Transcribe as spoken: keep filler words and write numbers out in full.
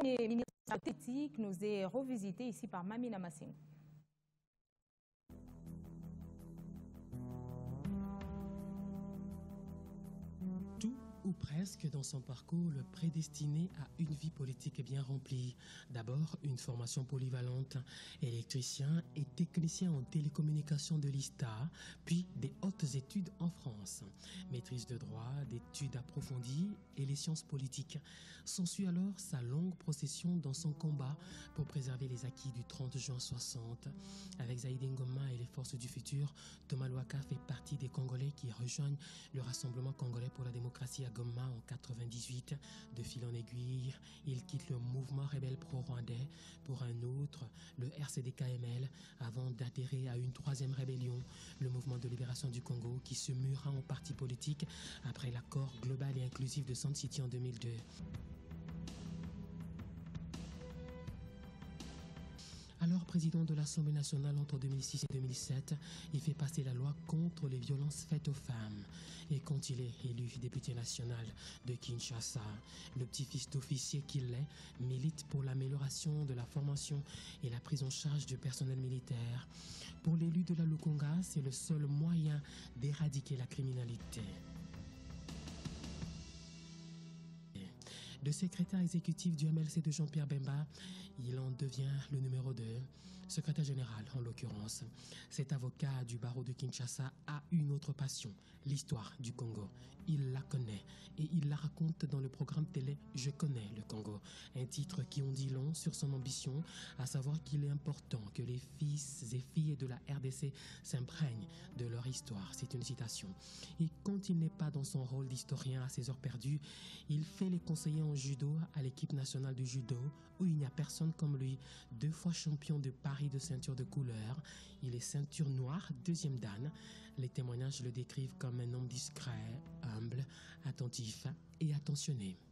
premier ministre politique nous est revisité ici par Mamina Massing. Tout ou presque dans son parcours le prédestiné à une vie politique bien remplie. D'abord, une formation polyvalente, électricien et technicien en télécommunications de l'I S T A, puis des hautes études en France. Maîtrise de droit, d'études approfondies et les sciences politiques. S'ensuit alors sa longue procession dans son combat pour préserver les acquis du trente juin soixante. Avec Zaïd Ngoma et les forces du futur, Thomas Louaka fait partie des Congolais qui rejoignent le Rassemblement congolais pour la démocratie à Goma en quatre-vingt-dix-huit. De fil en aiguille, il quitte le mouvement rebelle pro-rwandais pour un autre, le R C D K M L, avant d'adhérer à une troisième rébellion, le mouvement de libération du Congo, qui se mura en parti politique après l'accord global et inclusif de Sun City en deux mille deux. Alors président de l'Assemblée nationale entre deux mille six et deux mille sept, il fait passer la loi contre les violences faites aux femmes. Et quand il est élu député national de Kinshasa, le petit-fils d'officier qu'il est milite pour l'amélioration de la formation et la prise en charge du personnel militaire. Pour l'élu de la Lukonga, c'est le seul moyen d'éradiquer la criminalité. De secrétaire exécutif du M L C de Jean-Pierre Bemba, il en devient le numéro deux, secrétaire général en l'occurrence. Cet avocat du barreau de Kinshasa a une autre passion, l'histoire du Congo. Il la connaît et il la raconte dans le programme télé « Je connais le Congo », un titre qui en dit long sur son ambition, à savoir qu'il est important que les fils et filles de la R D C s'imprègnent de leur histoire. C'est une citation. Et quand il n'est pas dans son rôle d'historien à ses heures perdues, il fait les conseillers en judo à l'équipe nationale de judo où il n'y a personne comme lui. Deux fois champion de Paris de ceinture de couleur, il est ceinture noire, deuxième dan. Les témoignages le décrivent comme un homme discret, humble, attentif et attentionné.